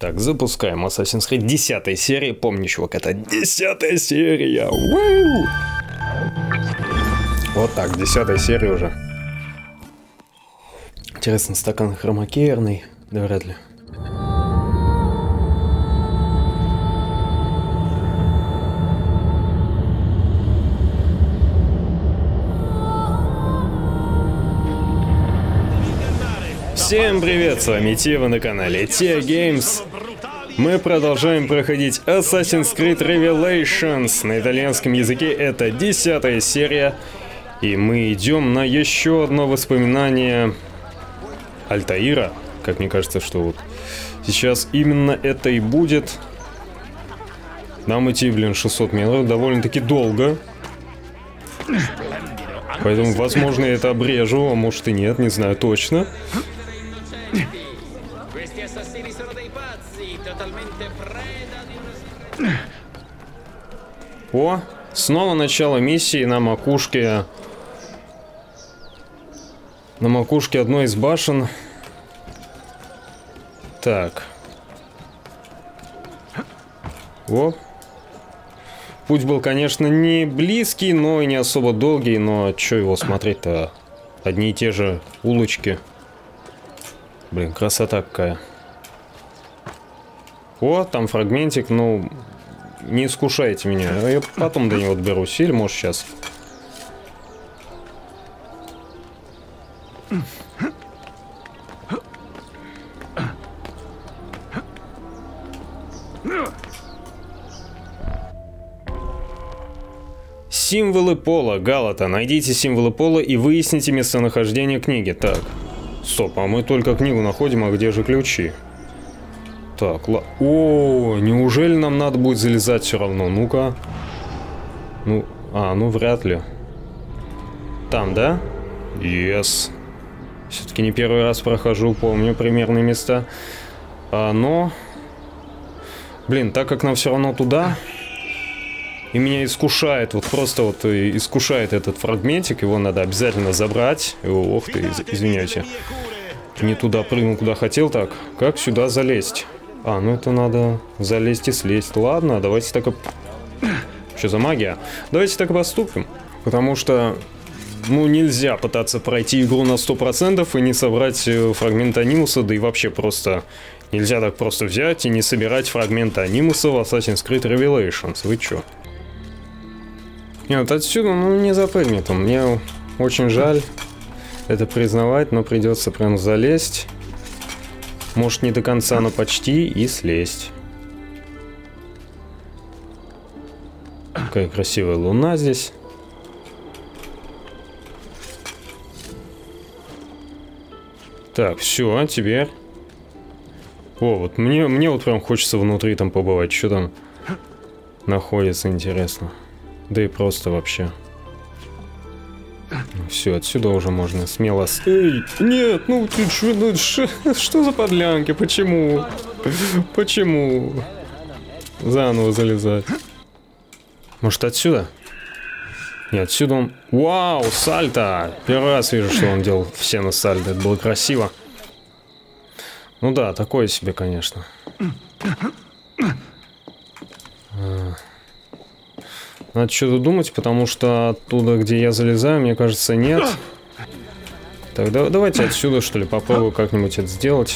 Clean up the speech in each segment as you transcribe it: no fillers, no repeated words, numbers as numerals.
Так, запускаем Assassin's Creed 10 серии. Помни, чувак, это 10 серия. Уу! Вот так, 10 серия уже. Интересно, стакан хромакеерный? Да вряд ли. Всем привет, с вами Ти, вы на канале Ти Games. Мы продолжаем проходить Assassin's Creed Revelations. На итальянском языке это 10 серия. И мы идем на еще одно воспоминание Альтаира. Как мне кажется, что вот сейчас именно это и будет. Нам идти, 600 метров довольно-таки долго. Поэтому, возможно, я это обрежу, а может и нет, не знаю точно. О, снова начало миссии на макушке одной из башен. Так. О. Путь был, конечно, не близкий, но и не особо долгий, но чё его смотреть-то? Одни и те же улочки. Блин, красота какая. О, там фрагментик, ну, не искушайте меня. Я потом до него доберусь, или может сейчас. Символы пола. Галата. Найдите символы пола и выясните местонахождение книги. Так. Стоп, а мы только книгу находим, а где же ключи? Так, о, неужели нам надо будет залезать все равно? Ну-ка. Ну, ну вряд ли. Там, да? Yes. Все-таки не первый раз прохожу, помню примерные места. Но... Блин, так как нам все равно туда... И меня искушает, вот просто вот искушает этот фрагментик, его надо обязательно забрать. Ох ты, извиняйте. Не туда прыгнул, куда хотел. Так, как сюда залезть? Ну это надо залезть и слезть. Ладно, давайте так и... Что за магия? Давайте так и поступим. Потому что, ну, нельзя пытаться пройти игру на 100% и не собрать фрагмент анимуса, да и вообще просто... Нельзя так просто взять и не собирать фрагменты анимуса в Assassin's Creed Revelations. Вы чё? Нет, отсюда, ну, не запрыгнет он. Мне очень жаль это признавать, но придется прям залезть. Может, не до конца, но почти, и слезть. Какая красивая луна здесь. Так, все, а теперь... О, вот мне вот прям хочется внутри там побывать. Что там находится, интересно. Да и просто вообще. Все, отсюда уже можно смело... Эй, нет, ну ты что, ну что за подлянки? Почему? Почему? Заново залезать. Может, отсюда? Нет, отсюда он... Вау, сальто! Первый раз вижу, что он делал все на сальто. Это было красиво. Ну да, такое себе, конечно. Надо что-то думать, потому что оттуда, где я залезаю, мне кажется, нет. Так, давайте отсюда, что ли, попробую как-нибудь это сделать.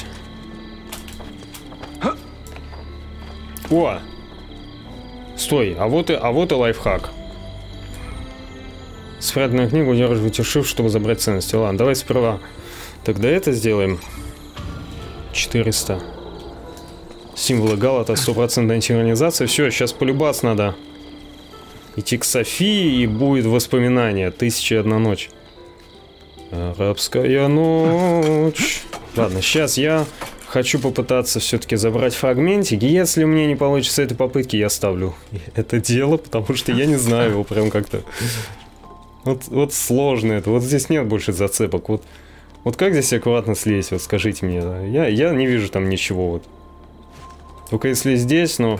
О! Стой, а вот и лайфхак. Спрятанную книгу удерживайте Shift, чтобы забрать ценности. Ладно, давай сперва тогда это сделаем. 400. Символы Галата, 100% синхронизация. Все, сейчас полюбаться надо. Идти к Софии, и будет воспоминание. 1001 ночь. Арабская ночь. Ладно, сейчас я хочу попытаться все-таки забрать фрагментик. Если мне не получится этой попытки, я ставлю это дело, потому что я не знаю его прям как-то. Вот сложно это. Вот здесь нет больше зацепок. Вот как здесь аккуратно слезть? Вот скажите мне. Я не вижу там ничего. Вот. Только если здесь, но...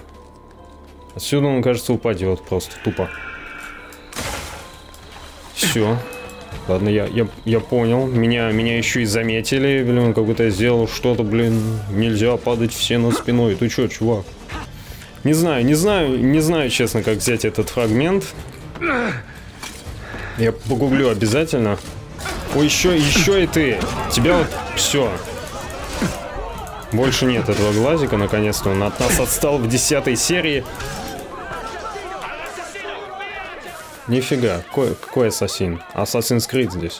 Отсюда он, кажется, упадет просто тупо. Все. Ладно, я понял. Меня еще и заметили. Блин, как будто я сделал что-то, блин. Нельзя падать все на спиной. Ты чё, чувак? Не знаю, честно, как взять этот фрагмент. Я погуглю обязательно. Ой, еще и ты. Тебя вот... Все. Больше нет этого глазика, наконец-то. Он от нас отстал в 10-й серии. Нифига. Какой ассасин? Assassin's Creed здесь.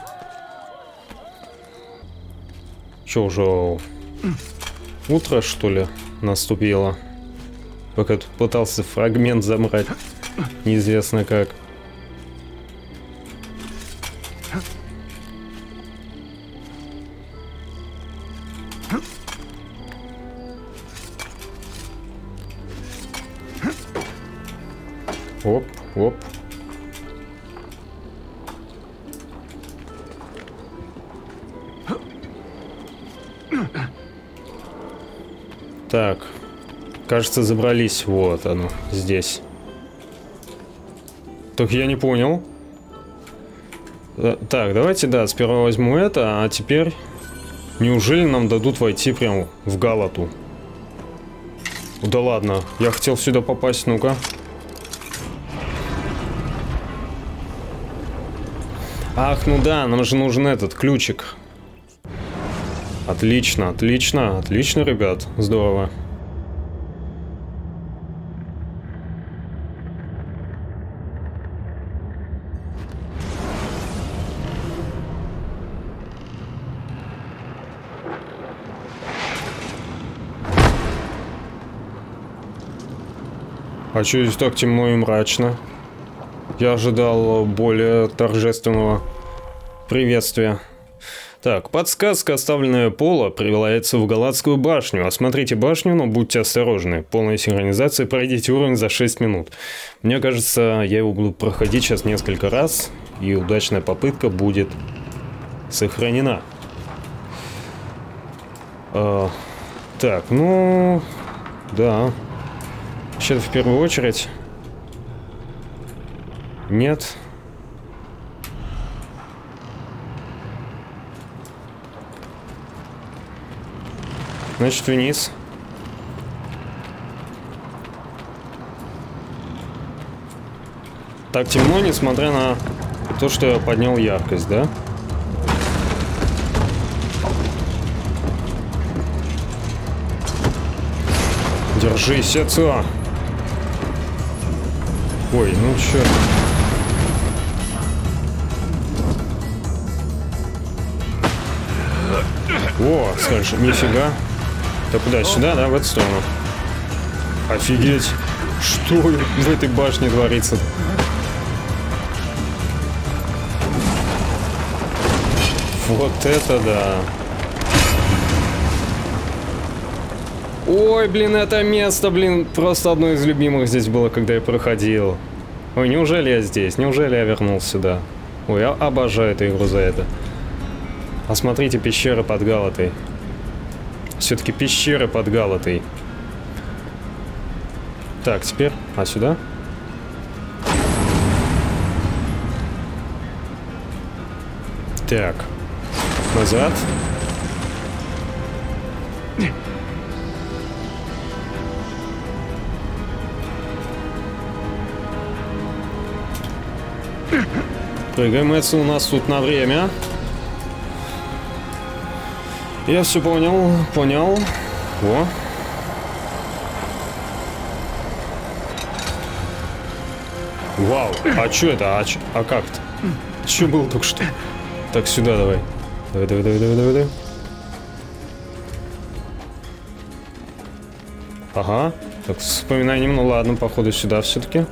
Че, уже утро, что ли, наступило? Пока тут пытался фрагмент забрать. Неизвестно как. Оп, оп. Так. Кажется, забрались. Вот оно, здесь. Только я не понял. Так, давайте, да, сперва возьму это, а теперь... Неужели нам дадут войти прямо в Галату? Да ладно, я хотел сюда попасть, ну-ка. Ах, ну да, нам же нужен этот ключик. Отлично, отлично, отлично, ребят, здорово. А чё здесь так темно и мрачно? Я ожидал более торжественного приветствия. Так, подсказка, оставленная Пола, прививается в Галатскую башню. Осмотрите башню, но будьте осторожны. Полная синхронизация, пройдите уровень за 6 минут. Мне кажется, я его буду проходить сейчас несколько раз, и удачная попытка будет сохранена. Так, ну... Да... Вообще-то в первую очередь... Нет. Значит, вниз. Так темно, несмотря на то, что я поднял яркость, да? Держись, отца! Ой, ну чё? О, скажешь, нифига. Ты куда? Сюда, да? В эту сторону. Офигеть. Что в этой башне творится? Вот это да. Ой, блин, это место, блин, просто одно из любимых здесь было, когда я проходил. Ой, неужели я здесь? Неужели я вернулся сюда? Ой, я обожаю эту игру за это. Посмотрите, пещеры под Галатой. Все-таки пещеры под Галатой. Так, теперь... А сюда? Так. Назад. Прыгаем, это у нас тут на время. Я все понял, понял. О. Вау, а что это? А как-то? Что было только что? Так, сюда давай. Давай. Ага. Так, вспоминаем, ну ладно, походу сюда все-таки.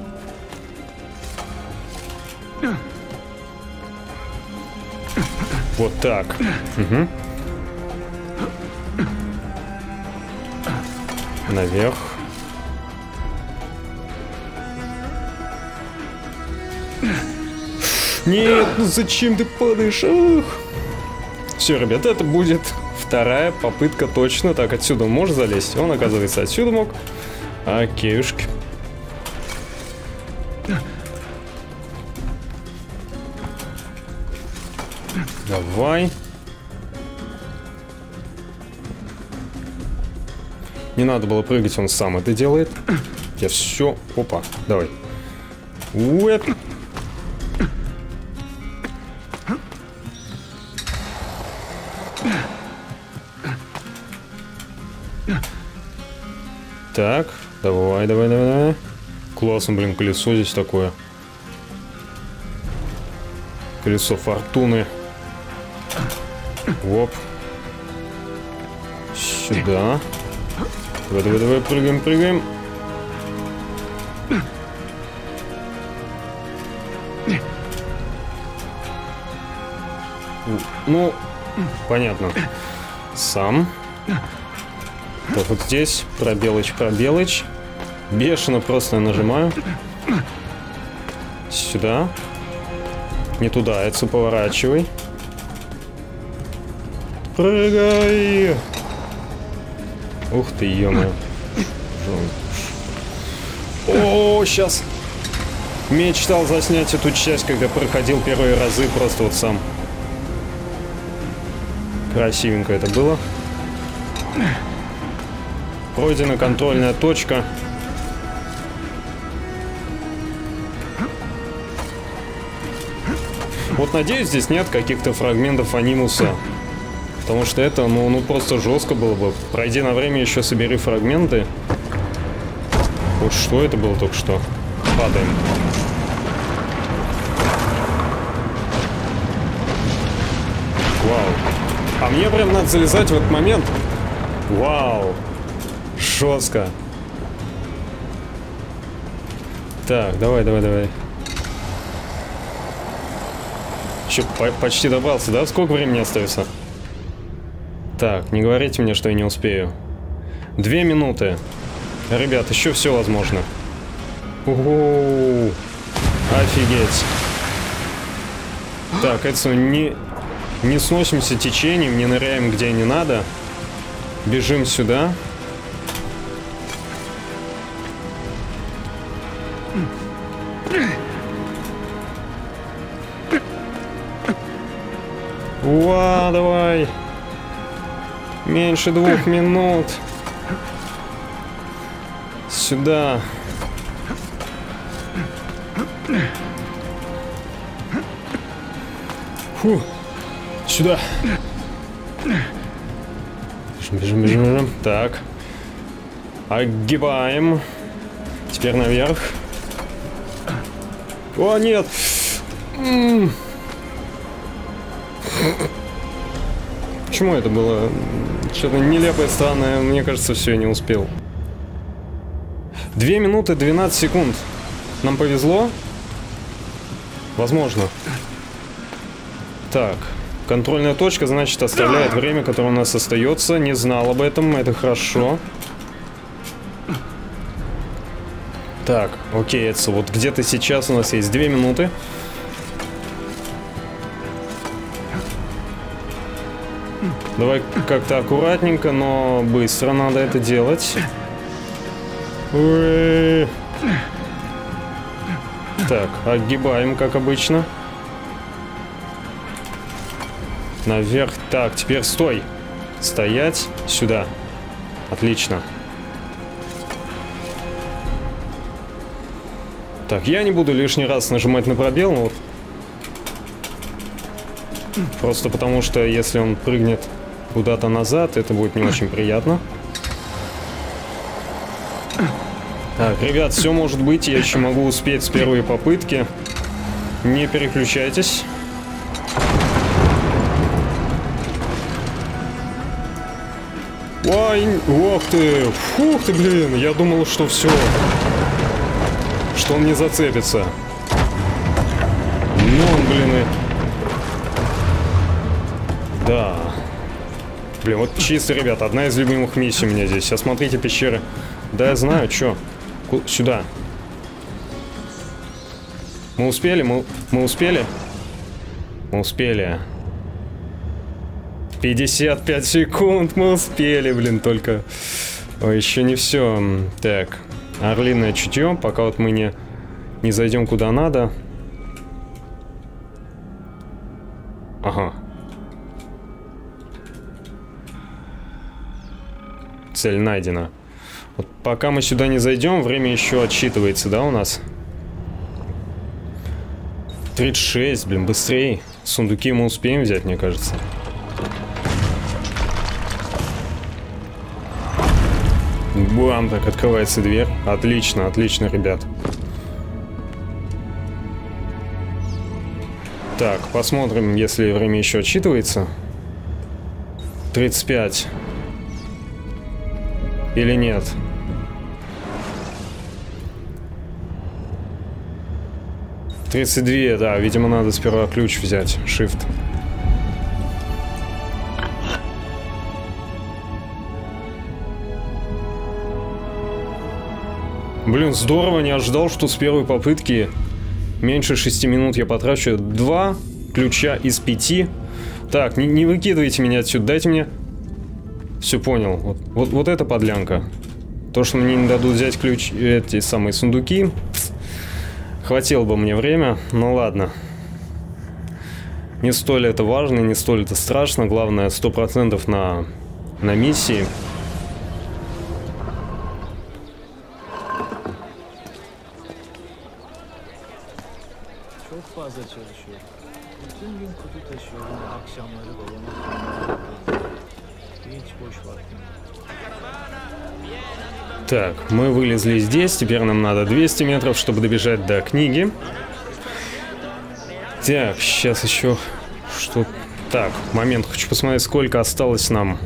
Вот так. Угу. Наверх. Нет, ну зачем ты падаешь? Все, ребят, это будет вторая попытка точно. Так, отсюда он может залезть? Он, оказывается, отсюда мог. Окейушки. Давай. Не надо было прыгать, он сам это делает. Я все... Опа, давай. Уэп. Так, давай, давай, давай, давай. Классно, блин, колесо здесь такое. Колесо фортуны. Оп. Сюда. Давай, давай, давай, прыгаем, прыгаем. Ну, понятно. Сам. Так, вот здесь пробелыч, пробелыч. Бешено просто нажимаю. Сюда. Не туда, это поворачивай. Прыгай! Ух ты, ё-моё. О, сейчас. Мечтал заснять эту часть, когда проходил первые разы, просто вот сам. Красивенько это было. Пройдена контрольная точка. Вот надеюсь, здесь нет каких-то фрагментов анимуса. Потому что это, ну просто жестко было бы. Пройди на время, еще собери фрагменты. Вот что это было только что? Падаем. Вау. А мне прям надо залезать в этот момент. Вау. Жестко. Так, давай, давай, давай. Че, почти добрался, да? Сколько времени остается? Так, не говорите мне, что я не успею. 2 минуты. Ребят, еще все возможно. Ого! Офигеть. Так, это не сносимся течением, не ныряем где не надо. Бежим сюда. Уа, давай. Меньше 2 минут. Сюда. Фу. Сюда. Бежим, бежим, бежим, бежим. Так. Огибаем. Теперь наверх. О, нет. Почему это было? Что-то нелепое, странное. Мне кажется, все, я не успел. 2 минуты 12 секунд. Нам повезло? Возможно. Так. Контрольная точка, значит, оставляет время, которое у нас остается. Не знал об этом, это хорошо. Так, окей, это вот где-то сейчас у нас есть 2 минуты. Давай как-то аккуратненько, но быстро надо это делать. Так, огибаем, как обычно. Наверх. Так, теперь стой. Стоять. Сюда. Отлично. Так, я не буду лишний раз нажимать на пробел, но вот. Просто потому что если он прыгнет куда-то назад, это будет не очень приятно. Так, ребят, все может быть, я еще могу успеть с первой попытки. Не переключайтесь. Ой, ох ты, фух ты, блин, я думал, что все, что он не зацепится. Ну, блин, да. Блин, вот чисто, ребят, одна из любимых миссий у меня здесь. Осмотрите пещеры. Да, я знаю, что. Сюда. Мы успели? Мы успели? Мы успели. 55 секунд мы успели, блин, только... Ой, еще не все. Так, орлиное чутье, пока вот мы не зайдем куда надо. Ага. Цель найдена. Вот пока мы сюда не зайдем, время еще отсчитывается, да, у нас? 36, блин, быстрее. Сундуки мы успеем взять, мне кажется. Бам, так открывается дверь. Отлично, отлично, ребят. Так, посмотрим, если время еще отсчитывается. 35. Или нет? — 32, да, видимо, надо сперва ключ взять. Shift. Блин, здорово, не ожидал, что с первой попытки меньше 6 минут я потрачу. 2 ключа из 5. Так, не выкидывайте меня отсюда, дайте мне... Все понял. Вот это подлянка. То, что мне не дадут взять ключ, эти самые сундуки. Хватило бы мне время, но ладно. Не столь это важно, не столь это страшно. Главное, 100% на миссии. Так, мы вылезли здесь, теперь нам надо 200 метров, чтобы добежать до книги. Так, сейчас еще что... Так, момент, хочу посмотреть, сколько осталось нам...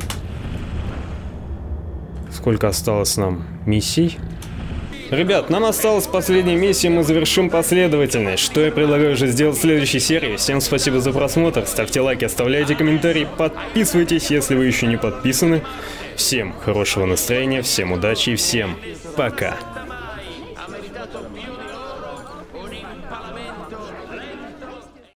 Сколько осталось нам миссий? Ребят, нам осталась последняя миссия, мы завершим последовательность. Что я предлагаю уже сделать в следующей серии. Всем спасибо за просмотр, ставьте лайки, оставляйте комментарии, подписывайтесь, если вы еще не подписаны. Всем хорошего настроения, всем удачи и всем пока.